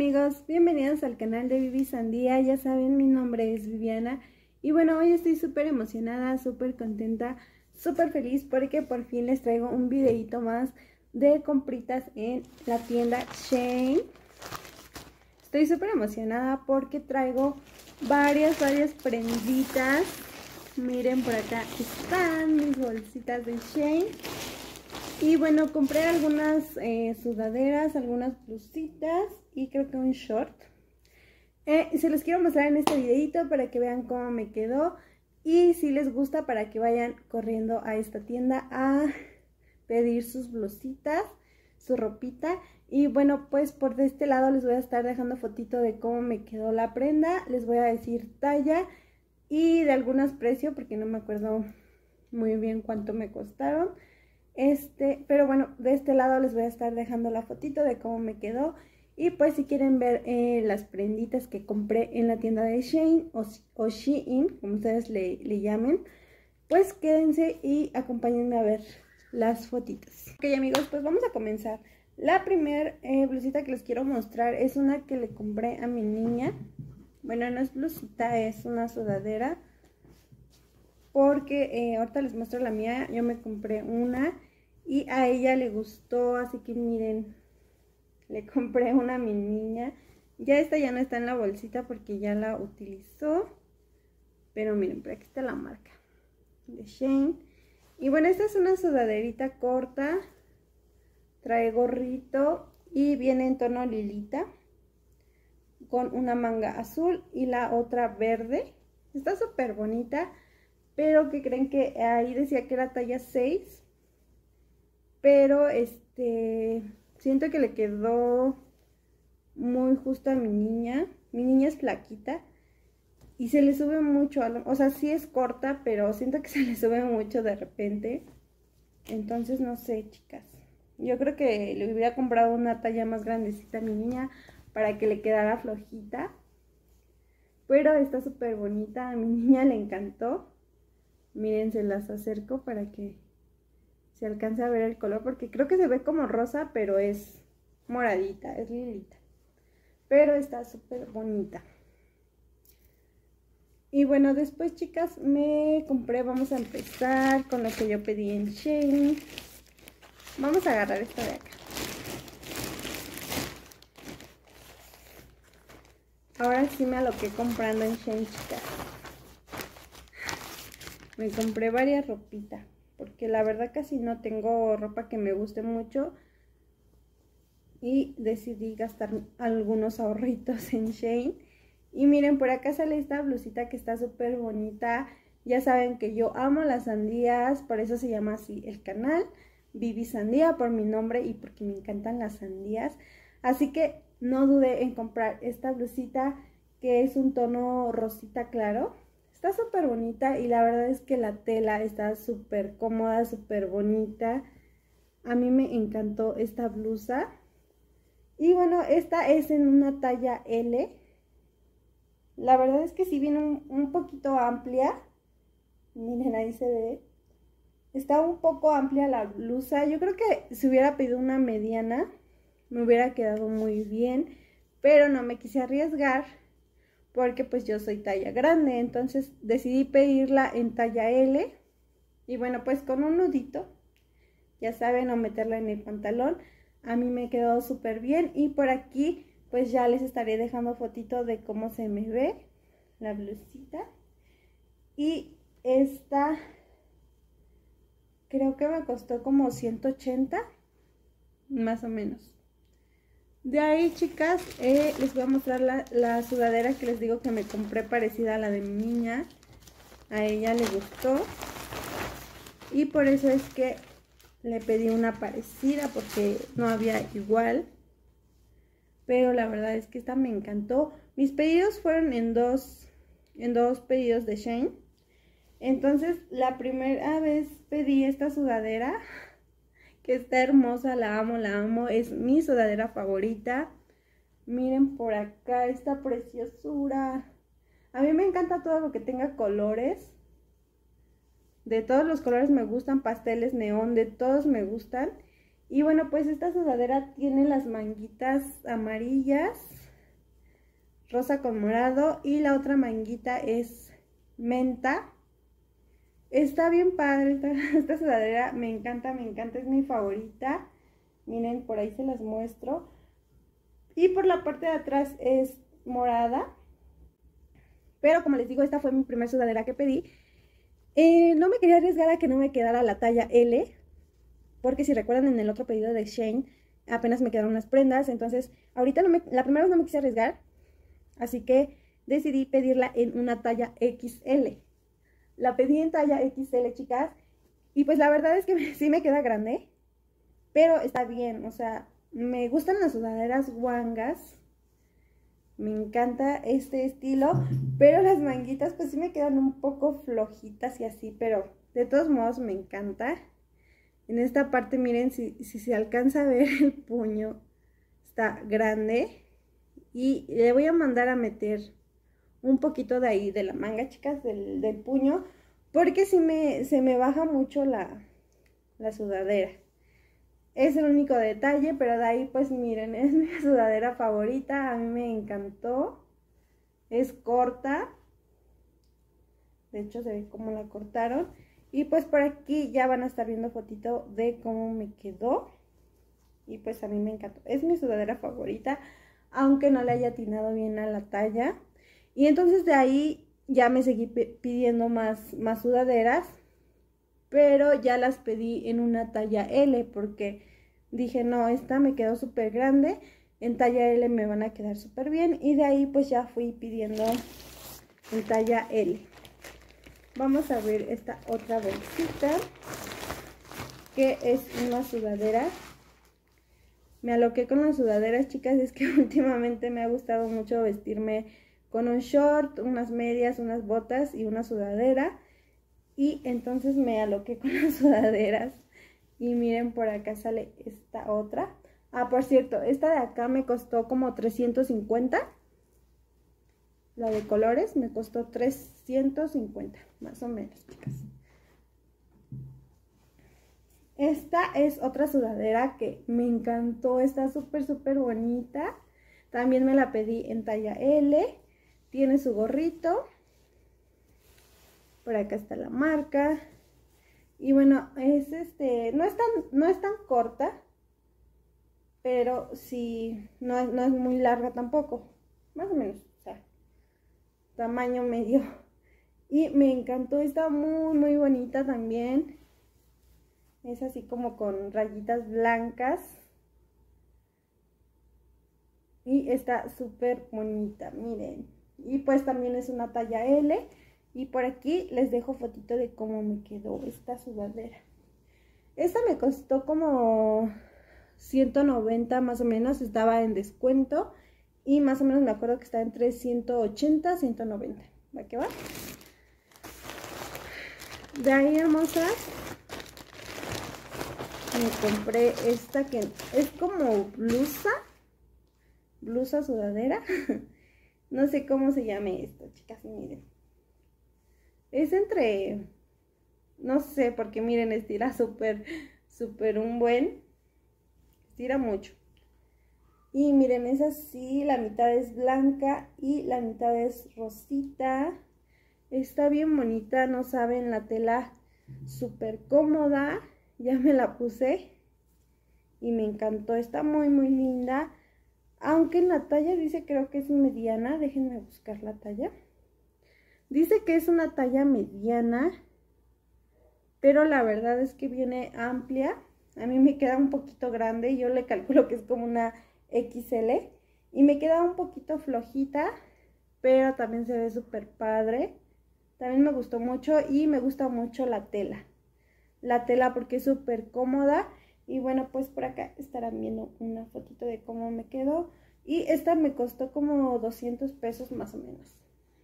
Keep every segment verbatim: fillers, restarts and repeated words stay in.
amigos, bienvenidos al canal de Vivi Sandía. Ya saben, mi nombre es Viviana y bueno, hoy estoy súper emocionada, súper contenta, súper feliz porque por fin les traigo un videito más de compritas en la tienda Shein. Estoy súper emocionada porque traigo varias, varias prenditas. Miren, por acá están mis bolsitas de Shein. Y bueno, compré algunas eh, sudaderas, algunas blusitas y creo que un short. Eh, se los quiero mostrar en este videito para que vean cómo me quedó. Y si les gusta, para que vayan corriendo a esta tienda a pedir sus blusitas, su ropita. Y bueno, pues por de este lado les voy a estar dejando fotito de cómo me quedó la prenda. Les voy a decir talla y de algunos precios porque no me acuerdo muy bien cuánto me costaron. Este, pero bueno, de este lado les voy a estar dejando la fotito de cómo me quedó. Y pues si quieren ver eh, las prenditas que compré en la tienda de Shein o, o Shein, como ustedes le, le llamen, pues quédense y acompáñenme a ver las fotitos. Ok amigos, pues vamos a comenzar. La primera eh, blusita que les quiero mostrar es una que le compré a mi niña. Bueno, no es blusita, es una sudadera. Porque eh, ahorita les muestro la mía, yo me compré una y a ella le gustó, así que miren, le compré una a mi niña. Ya esta ya no está en la bolsita porque ya la utilizó, pero miren, por aquí está la marca de Shein. Y bueno, esta es una sudaderita corta, trae gorrito y viene en tono lilita, con una manga azul y la otra verde. Está súper bonita. Pero que creen que ahí decía que era talla seis. Pero este siento que le quedó muy justo a mi niña. Mi niña es flaquita y se le sube mucho. A lo, o sea, sí es corta, pero siento que se le sube mucho de repente. Entonces no sé, chicas. Yo creo que le hubiera comprado una talla más grandecita a mi niña para que le quedara flojita. Pero está súper bonita. A mi niña le encantó. Miren, se las acerco para que se alcance a ver el color, porque creo que se ve como rosa, pero es moradita, es lilita. Pero está súper bonita. Y bueno, después, chicas, me compré, vamos a empezar con lo que yo pedí en Shein. Vamos a agarrar esta de acá. Ahora sí me aloqué comprando en Shein, chicas. Me compré varias ropitas, porque la verdad casi no tengo ropa que me guste mucho. Y decidí gastar algunos ahorritos en Shein. Y miren, por acá sale esta blusita que está súper bonita. Ya saben que yo amo las sandías, por eso se llama así el canal. Vivi Sandía, por mi nombre y porque me encantan las sandías. Así que no dudé en comprar esta blusita que es un tono rosita claro. Está súper bonita y la verdad es que la tela está súper cómoda, súper bonita. A mí me encantó esta blusa. Y bueno, esta es en una talla L. La verdad es que sí viene un, un poquito amplia. Miren, ahí se ve. Está un poco amplia la blusa. Yo creo que si hubiera pedido una mediana, me hubiera quedado muy bien. Pero no me quise arriesgar, porque pues yo soy talla grande, entonces decidí pedirla en talla L. Y bueno, pues con un nudito, ya saben, o meterla en el pantalón, a mí me quedó súper bien. Y por aquí pues ya les estaré dejando fotito de cómo se me ve la blusita. Y esta creo que me costó como ciento ochenta, más o menos. De ahí, chicas, eh, les voy a mostrar la, la sudadera que les digo que me compré parecida a la de mi niña. A ella le gustó. Y por eso es que le pedí una parecida, porque no había igual. Pero la verdad es que esta me encantó. Mis pedidos fueron en dos, en dos pedidos de Shein. Entonces, la primera vez pedí esta sudadera, que está hermosa, la amo, la amo, es mi sudadera favorita. Miren por acá esta preciosura. A mí me encanta todo lo que tenga colores. De todos los colores me gustan, pasteles, neón, de todos me gustan. Y bueno, pues esta sudadera tiene las manguitas amarillas rosa con morado, y la otra manguita es menta. Está bien padre esta, esta sudadera, me encanta, me encanta, es mi favorita. Miren, por ahí se las muestro. Y por la parte de atrás es morada. Pero como les digo, esta fue mi primera sudadera que pedí. Eh, no me quería arriesgar a que no me quedara la talla L, porque si recuerdan en el otro pedido de Shein, apenas me quedaron unas prendas. Entonces, ahorita no me, la primera vez no me quise arriesgar, así que decidí pedirla en una talla equis ele. La pedí en talla equis ele, chicas, y pues la verdad es que sí me queda grande, pero está bien. O sea, me gustan las sudaderas guangas, me encanta este estilo, pero las manguitas pues sí me quedan un poco flojitas y así, pero de todos modos me encanta. En esta parte miren, si, si se alcanza a ver el puño, está grande, y le voy a mandar a meter un poquito de ahí, de la manga, chicas, del, del puño, porque si me, se me baja mucho la, la sudadera. Es el único detalle, pero de ahí pues miren, es mi sudadera favorita, a mí me encantó. Es corta, de hecho se ve cómo la cortaron. Y pues por aquí ya van a estar viendo fotito de cómo me quedó. Y pues a mí me encantó, es mi sudadera favorita, aunque no le haya atinado bien a la talla. Y entonces de ahí ya me seguí pidiendo más, más sudaderas, pero ya las pedí en una talla ele, porque dije, no, esta me quedó súper grande, en talla ele me van a quedar súper bien, y de ahí pues ya fui pidiendo en talla ele. Vamos a ver esta otra bolsita, que es una sudadera. Me aloqué con las sudaderas, chicas, es que últimamente me ha gustado mucho vestirme con un short, unas medias, unas botas y una sudadera. Y entonces me aloqué con las sudaderas. Y miren, por acá sale esta otra. Ah, por cierto, esta de acá me costó como trescientos cincuenta. La de colores me costó trescientos cincuenta, más o menos, chicas. Esta es otra sudadera que me encantó. Está súper, súper bonita. También me la pedí en talla ele. Tiene su gorrito. Por acá está la marca. Y bueno, es este, no es tan, no es tan corta, pero sí, no es, no es muy larga tampoco. Más o menos, o sea, tamaño medio. Y me encantó, está muy, muy bonita también. Es así como con rayitas blancas. Y está súper bonita, miren. Y pues también es una talla ele. Y por aquí les dejo fotito de cómo me quedó esta sudadera. Esta me costó como ciento noventa más o menos, estaba en descuento. Y más o menos me acuerdo que está entre ciento ochenta, ciento noventa. ¿Va que va? De ahí, hermosas, me compré esta que es como blusa. Blusa sudadera. No sé cómo se llame esto, chicas, miren. Es entre, no sé, porque miren, estira súper, súper un buen, estira mucho. Y miren, es así, la mitad es blanca y la mitad es rosita. Está bien bonita, no saben, la tela súper cómoda. Ya me la puse y me encantó, está muy, muy linda. Aunque en la talla dice, creo que es mediana, déjenme buscar la talla. Dice que es una talla mediana, pero la verdad es que viene amplia. A mí me queda un poquito grande, yo le calculo que es como una equis ele. Y me queda un poquito flojita, pero también se ve súper padre. También me gustó mucho y me gusta mucho la tela. La tela porque es súper cómoda. Y bueno, pues por acá estarán viendo una fotito de cómo me quedó. Y esta me costó como doscientos pesos más o menos.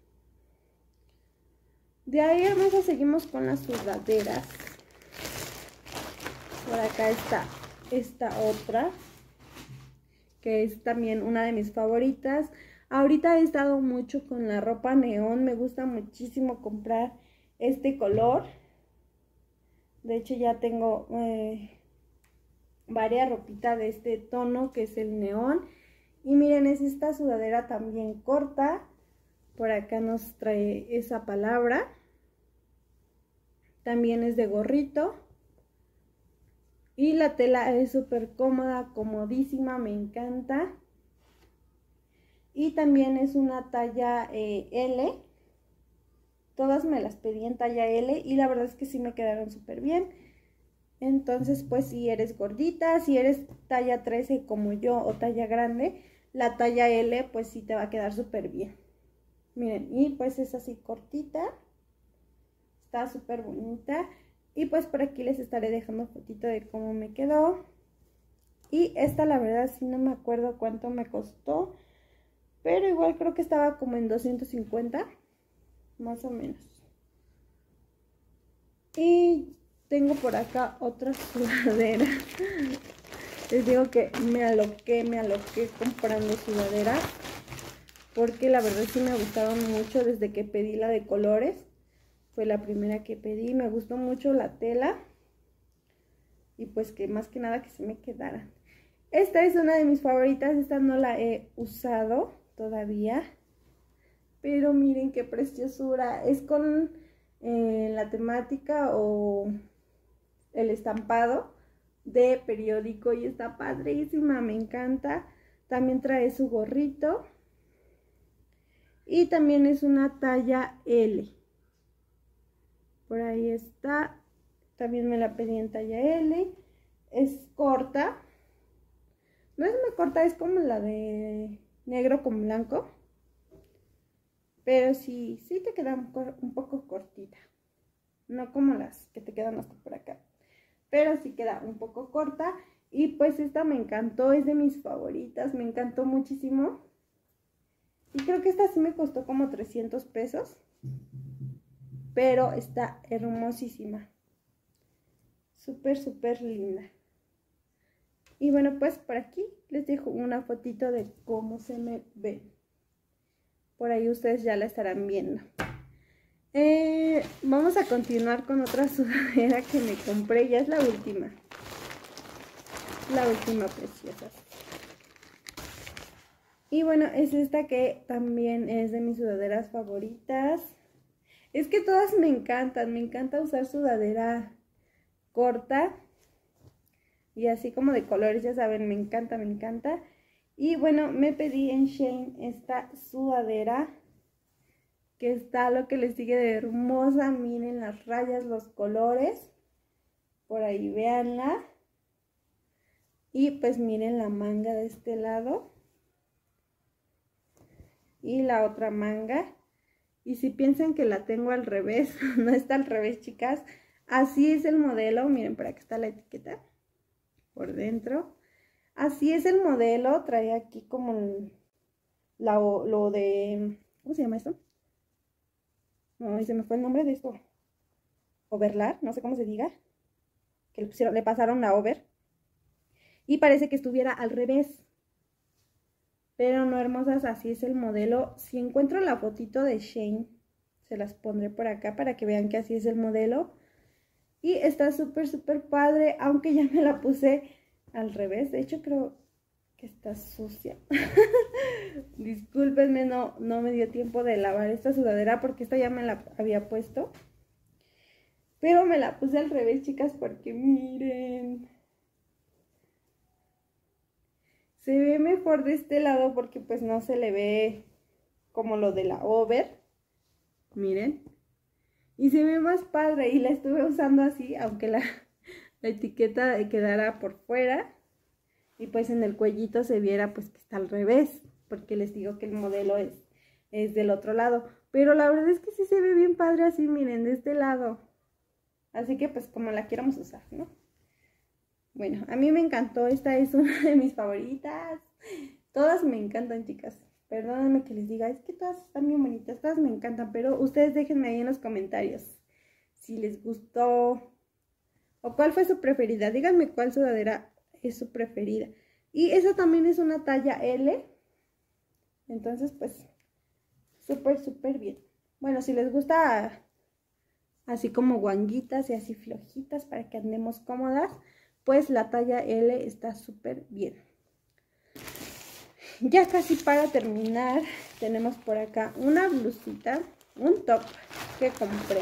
De ahí, hermosos, seguimos con las sudaderas. Por acá está esta otra, que es también una de mis favoritas. Ahorita he estado mucho con la ropa neón, me gusta muchísimo comprar este color. De hecho ya tengo eh, varias ropitas de este tono, que es el neón. Y miren, es esta sudadera también corta. Por acá nos trae esa palabra. También es de gorrito. Y la tela es súper cómoda, comodísima, me encanta. Y también es una talla eh, L. Todas me las pedí en talla L y la verdad es que sí me quedaron súper bien. Entonces, pues si eres gordita, si eres talla trece como yo o talla grande, la talla L pues sí te va a quedar súper bien. Miren, y pues es así cortita. Está súper bonita. Y pues por aquí les estaré dejando fotito de cómo me quedó. Y esta la verdad sí no me acuerdo cuánto me costó. Pero igual creo que estaba como en doscientos cincuenta. Más o menos. Y tengo por acá otra sudadera. Les digo que me aloqué, me aloqué comprando sudaderas. Porque la verdad sí me gustaron mucho desde que pedí la de colores. Fue la primera que pedí, me gustó mucho la tela. Y pues que más que nada que se me quedaran. Esta es una de mis favoritas, esta no la he usado todavía. Pero miren qué preciosura, es con eh, la temática o el estampado de periódico y está padrísima, me encanta. También trae su gorrito. Y también es una talla L. Por ahí está. También me la pedí en talla L. Es corta. No es muy corta, es como la de negro con blanco. Pero sí, sí te queda un, un poco cortita. No como las que te quedan hasta por acá. Pero sí queda un poco corta. Y pues esta me encantó, es de mis favoritas. Me encantó muchísimo. Y creo que esta sí me costó como trescientos pesos. Pero está hermosísima. Súper, súper linda. Y bueno, pues por aquí les dejo una fotito de cómo se me ve. Por ahí ustedes ya la estarán viendo. Eh, vamos a continuar con otra sudadera que me compré. Ya es la última. La última preciosa. Y bueno, es esta que también es de mis sudaderas favoritas. Es que todas me encantan. Me encanta usar sudadera corta. Y así como de colores, ya saben, me encanta, me encanta. Y bueno, me pedí en Shein esta sudadera. Que está lo que les sigue de hermosa. Miren las rayas, los colores. Por ahí véanla. Y pues miren la manga de este lado. Y la otra manga. Y si piensan que la tengo al revés, no está al revés, chicas. Así es el modelo. Miren, por aquí está la etiqueta. Por dentro. Así es el modelo. Trae aquí como la, lo de... ¿Cómo se llama esto? No, se me fue el nombre de esto. Overlar, no sé cómo se diga. Que le pusieron, le pasaron la over. Y parece que estuviera al revés. Pero no, hermosas, así es el modelo. Si encuentro la fotito de Shein, se las pondré por acá para que vean que así es el modelo. Y está súper, súper padre, aunque ya me la puse al revés. De hecho, creo que está sucia. Discúlpenme, no, no me dio tiempo de lavar esta sudadera porque esta ya me la había puesto. Pero me la puse al revés, chicas, porque miren. Se ve mejor de este lado porque pues no se le ve como lo de la over. Miren. Y se ve más padre y la estuve usando así, aunque la, la etiqueta quedara por fuera. Y pues en el cuellito se viera pues que está al revés. Porque les digo que el modelo es, es del otro lado. Pero la verdad es que sí se ve bien padre así, miren, de este lado. Así que pues como la queramos usar, ¿no? Bueno, a mí me encantó. Esta es una de mis favoritas. Todas me encantan, chicas. Perdónenme que les diga, es que todas están bien bonitas, todas me encantan, pero ustedes déjenme ahí en los comentarios si les gustó o cuál fue su preferida. Díganme cuál sudadera es su preferida. Y esa también es una talla L. Entonces, pues, súper, súper bien. Bueno, si les gusta así como guanguitas y así flojitas para que andemos cómodas, pues la talla L está súper bien. ya casi para terminar, tenemos por acá una blusita, un top que compré.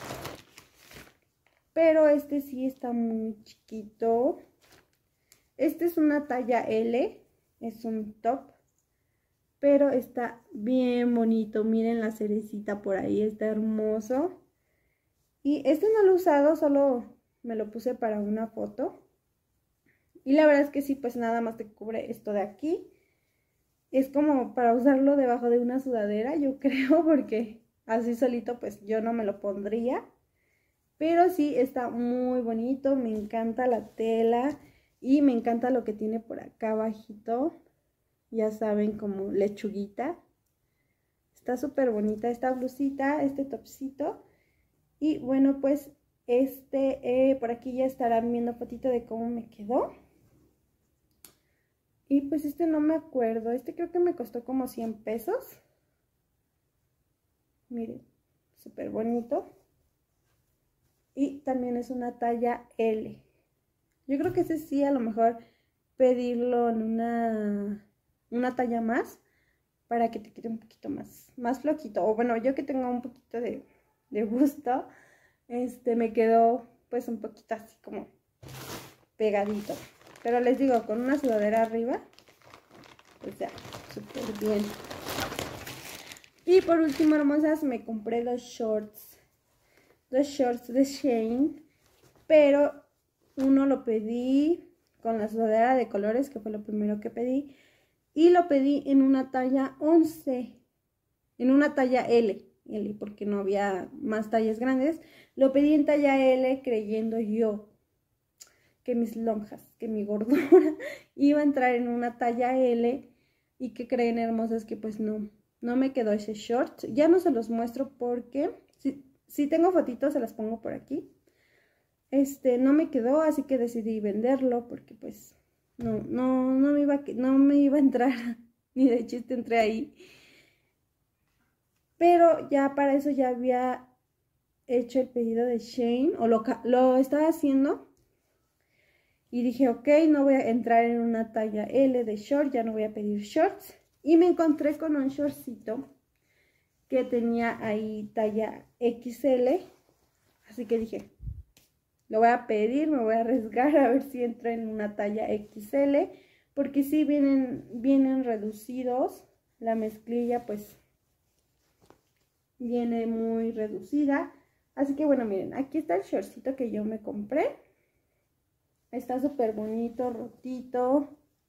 Pero este sí está muy chiquito. Este es una talla L, es un top. Pero está bien bonito, miren la cerecita por ahí, está hermoso. Y este no lo he usado, solo me lo puse para una foto. Y la verdad es que sí, pues nada más te cubre esto de aquí. Es como para usarlo debajo de una sudadera, yo creo, porque así solito pues yo no me lo pondría. Pero sí, está muy bonito, me encanta la tela y me encanta lo que tiene por acá abajito. Ya saben, como lechuguita. Está súper bonita esta blusita, este topcito. Y bueno, pues este, eh, por aquí ya estarán viendo fotito de cómo me quedó. Y pues este no me acuerdo, este creo que me costó como cien pesos. Miren, súper bonito. Y también es una talla L. Yo creo que ese sí, a lo mejor pedirlo en una, una talla más, para que te quede un poquito más, más flojito. O bueno, yo que tengo un poquito de, de gusto, este me quedó pues un poquito así como pegadito. Pero les digo, con una sudadera arriba, pues ya, súper bien. Y por último, hermosas, me compré dos shorts. Dos shorts de Shein. Pero uno lo pedí con la sudadera de colores, que fue lo primero que pedí. Y lo pedí en una talla once. En una talla L. L, porque no había más tallas grandes. Lo pedí en talla L creyendo yo que mis lonjas, que mi gordura iba a entrar en una talla L. Y que creen, hermosas, que pues no, no me quedó ese short. Ya no se los muestro porque si, si tengo fotitos se las pongo por aquí. Este no me quedó, así que decidí venderlo porque pues no, no, no, me, iba, no me iba a entrar, ni de chiste entré ahí. Pero ya para eso ya había hecho el pedido de Shein, o lo, lo estaba haciendo. Y dije, ok, no voy a entrar en una talla L de short, ya no voy a pedir shorts. Y me encontré con un shortcito que tenía ahí talla equis ele. Así que dije, lo voy a pedir, me voy a arriesgar a ver si entra en una talla equis ele. Porque sí vienen, vienen reducidos. La mezclilla pues viene muy reducida. Así que bueno, miren, aquí está el shortcito que yo me compré. Está súper bonito, rotito.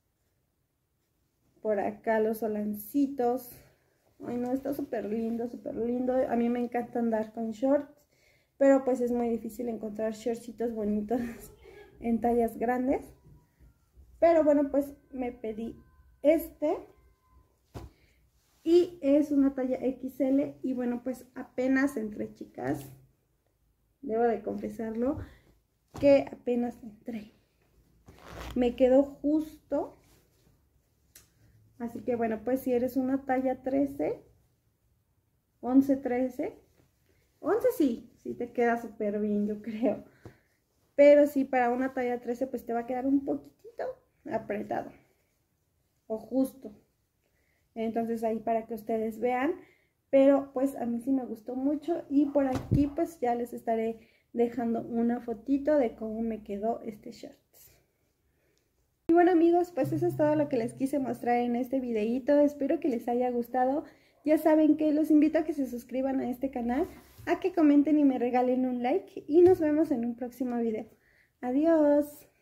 Por acá los solancitos. Ay, no, está súper lindo, súper lindo. A mí me encanta andar con shorts. Pero pues es muy difícil encontrar shortcitos bonitos en tallas grandes. Pero bueno, pues me pedí este. Y es una talla equis ele. Y bueno, pues apenas entré, chicas. Debo de confesarlo, que apenas entré. Me quedó justo. Así que bueno, pues si eres una talla trece, once, trece, once sí, sí te queda súper bien, yo creo. Pero sí, para una talla trece pues te va a quedar un poquitito apretado. O justo. Entonces ahí para que ustedes vean. Pero pues a mí sí me gustó mucho. Y por aquí pues ya les estaré dejando una fotito de cómo me quedó este short. Y bueno, amigos, pues eso es todo lo que les quise mostrar en este videito. Espero que les haya gustado. Ya saben que los invito a que se suscriban a este canal, a que comenten y me regalen un like. Y nos vemos en un próximo video. Adiós.